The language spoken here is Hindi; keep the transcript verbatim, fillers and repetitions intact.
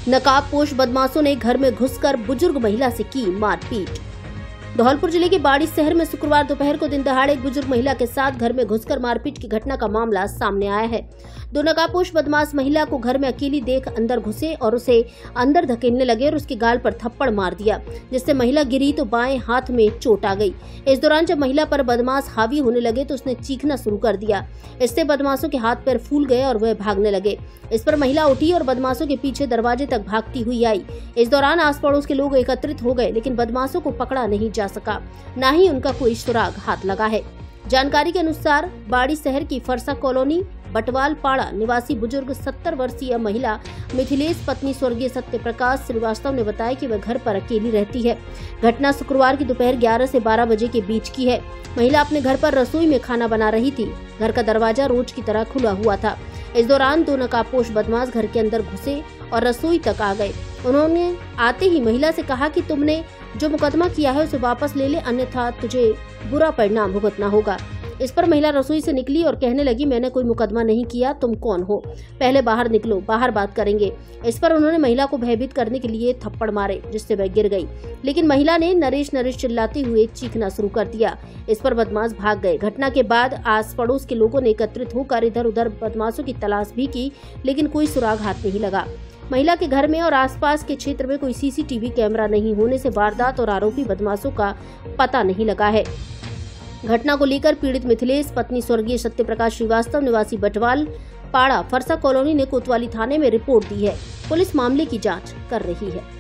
नकाबपोश बदमाशों ने घर में घुसकर बुजुर्ग महिला से की मारपीट। धौलपुर जिले के बाड़ी शहर में शुक्रवार दोपहर को दिन दहाड़े एक बुजुर्ग महिला के साथ घर में घुसकर मारपीट की घटना का मामला सामने आया है। दो नकाबपोश बदमाश महिला को घर में अकेली देख अंदर घुसे और उसे अंदर धकेलने लगे और उसके गाल पर थप्पड़ मार दिया, जिससे महिला गिरी तो बाएं हाथ में चोट आ गई। इस दौरान जब महिला पर बदमाश हावी होने लगे तो उसने चीखना शुरू कर दिया। इससे बदमाशों के हाथ पैर फूल गए और वह भागने लगे। इस पर महिला उठी और बदमाशों के पीछे दरवाजे तक भागती हुई आई। इस दौरान आस पड़ोस के लोग एकत्रित हो गए, लेकिन बदमाशों को पकड़ा नहीं जा सका, न ही उनका कोई सुराग हाथ लगा है। जानकारी के अनुसार बाड़ी शहर की फरसा कॉलोनी बटवाल पाड़ा निवासी बुजुर्ग सत्तर वर्षीय महिला मिथिलेश पत्नी स्वर्गीय सत्य प्रकाश श्रीवास्तव ने बताया कि वह घर पर अकेली रहती है। घटना शुक्रवार की दोपहर ग्यारह से बारह बजे के बीच की है। महिला अपने घर पर रसोई में खाना बना रही थी। घर का दरवाजा रोज की तरह खुला हुआ था। इस दौरान दो नकाबपोश बदमाश घर के अंदर घुसे और रसोई तक आ गए। उन्होंने आते ही महिला से कहा कि तुमने जो मुकदमा किया है उसे वापस ले ले, अन्यथा तुझे बुरा परिणाम भुगतना होगा। इस पर महिला रसोई से निकली और कहने लगी, मैंने कोई मुकदमा नहीं किया, तुम कौन हो, पहले बाहर निकलो, बाहर बात करेंगे। इस पर उन्होंने महिला को भयभीत करने के लिए थप्पड़ मारे, जिससे वह गिर गई, लेकिन महिला ने नरेश नरेश चिल्लाते हुए चीखना शुरू कर दिया। इस पर बदमाश भाग गए। घटना के बाद आस पड़ोस के लोगों ने एकत्रित होकर इधर उधर बदमाशों की तलाश भी की, लेकिन कोई सुराग हाथ नहीं लगा। महिला के घर में और आसपास के क्षेत्र में कोई सीसीटीवी कैमरा नहीं होने से वारदात और आरोपी बदमाशों का पता नहीं लगा है। घटना को लेकर पीड़ित मिथिलेश पत्नी स्वर्गीय सत्य प्रकाश श्रीवास्तव निवासी बटवाल पाड़ा फरसा कॉलोनी ने कोतवाली थाने में रिपोर्ट दी है। पुलिस मामले की जांच कर रही है।